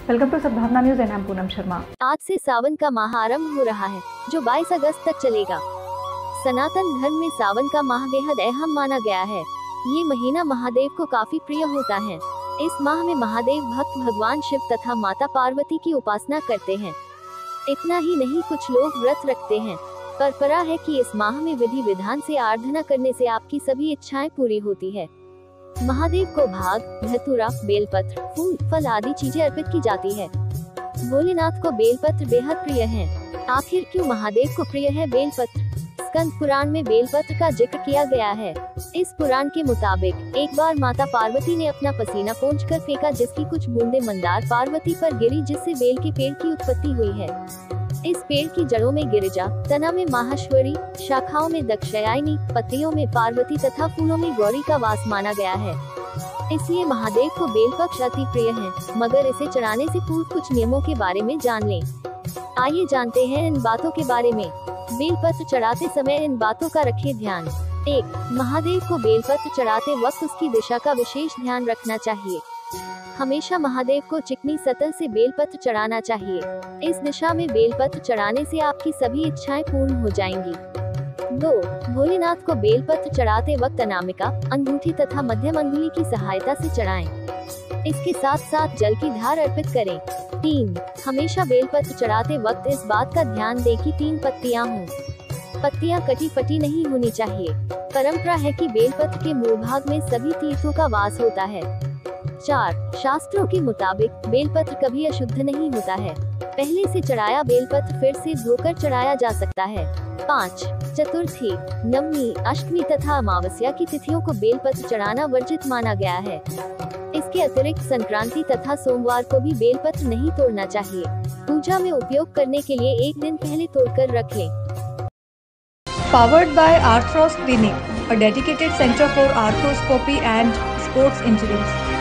Welcome to Sadbhavna news and I am Poonam Sharma. आज से सावन का माह आरंभ हो रहा है, जो 22 अगस्त तक चलेगा। सनातन धर्म में सावन का माह बेहद अहम माना गया है। ये महीना महादेव को काफी प्रिय होता है। इस माह में महादेव भक्त भगवान शिव तथा माता पार्वती की उपासना करते हैं। इतना ही नहीं, कुछ लोग व्रत रखते हैं। परंपरा है कि इस माह में विधि विधान से आराधना करने से आपकी सभी इच्छाएं पूरी होती है। महादेव को भाग, धतूरा, बेलपत्र, फूल, फल आदि चीजें अर्पित की जाती है। भोलेनाथ को बेलपत्र बेहद प्रिय है। आखिर क्यों महादेव को प्रिय है बेलपत्र? स्कंद पुराण में बेलपत्र का जिक्र किया गया है। इस पुराण के मुताबिक एक बार माता पार्वती ने अपना पसीना पोंछकर फेंका, जिसकी कुछ बूंदे मंदार पार्वती पर गिरी, जिससे बेल के पेड़ की उत्पत्ति हुई है। इस पेड़ की जड़ों में गिरिजा, तना में माहेश्वरी, शाखाओं में दक्षयायनी, पत्तियों में पार्वती तथा फूलों में गौरी का वास माना गया है। इसलिए महादेव को बेलपत्र अति प्रिय है। मगर इसे चढ़ाने से पूर्व कुछ नियमों के बारे में जान लें। आइए जानते हैं इन बातों के बारे में। बेलपत्र चढ़ाते समय इन बातों का रखिए ध्यान। 1. महादेव को बेलपत्र चढ़ाते वक्त उसकी दिशा का विशेष ध्यान रखना चाहिए। हमेशा महादेव को चिकनी सतह से बेलपत्र चढ़ाना चाहिए। इस दिशा में बेलपत्र चढ़ाने से आपकी सभी इच्छाएं पूर्ण हो जाएंगी। 2. भोलेनाथ को बेलपत्र चढ़ाते वक्त अनामिका, अंगूठी तथा मध्यम अंगुली की सहायता से चढ़ाएं। इसके साथ साथ जल की धार अर्पित करें। 3. हमेशा बेलपत्र चढ़ाते वक्त इस बात का ध्यान दें कि 3 पत्तियां हों। पत्तियां कटी फटी नहीं होनी चाहिए। परंपरा है कि बेलपत्र के मूल भाग में सभी तीर्थों का वास होता है। 4. शास्त्रों के मुताबिक बेलपत्र कभी अशुद्ध नहीं होता है। पहले से चढ़ाया बेलपत्र फिर से धोकर चढ़ाया जा सकता है। 5. चतुर्थी, नवमी, अष्टमी तथा अमावस्या की तिथियों को बेलपत्र चढ़ाना वर्जित माना गया है। इसके अतिरिक्त संक्रांति तथा सोमवार को भी बेलपत्र नहीं तोड़ना चाहिए। पूजा में उपयोग करने के लिए एक दिन पहले तोड़कर रख लें। Powered by Arthros Clinic, a dedicated center for arthroscopy and sports injuries.